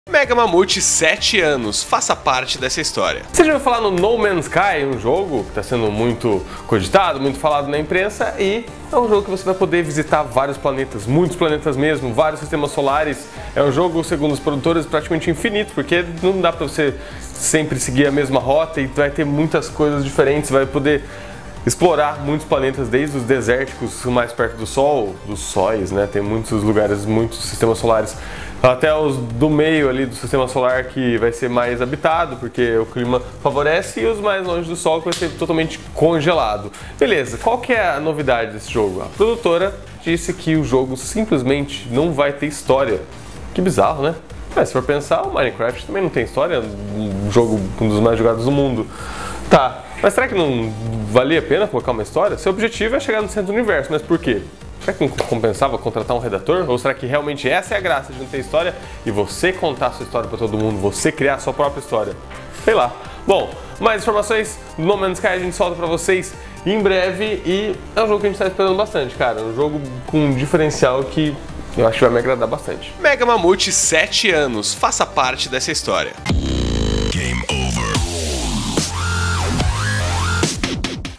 Mega Mamute, 7 anos, faça parte dessa história. Você já ouviu falar no No Man's Sky, um jogo que está sendo muito cogitado, muito falado na imprensa, e é um jogo que você vai poder visitar vários planetas, muitos planetas mesmo, vários sistemas solares. É um jogo, segundo os produtores, praticamente infinito, porque não dá para você sempre seguir a mesma rota e vai ter muitas coisas diferentes, vai poder explorar muitos planetas, desde os desérticos mais perto do Sol, dos sóis, né? Tem muitos lugares, muitos sistemas solares, até os do meio ali do sistema solar que vai ser mais habitado, porque o clima favorece, e os mais longe do Sol que vai ser totalmente congelado. Beleza, qual que é a novidade desse jogo? A produtora disse que o jogo simplesmente não vai ter história. Que bizarro, né? Mas se for pensar, o Minecraft também não tem história, um jogo um dos mais jogados do mundo. Tá, mas será que não valia a pena colocar uma história? Seu objetivo é chegar no centro do universo, mas por quê? Será que não compensava contratar um redator? Ou será que realmente essa é a graça de não ter história e você contar a sua história para todo mundo, você criar a sua própria história? Sei lá. Bom, mais informações do No Man's Sky a gente solta para vocês em breve, e é um jogo que a gente está esperando bastante, cara. Um jogo com um diferencial que eu acho que vai me agradar bastante. Mega Mamute, 7 anos, faça parte dessa história.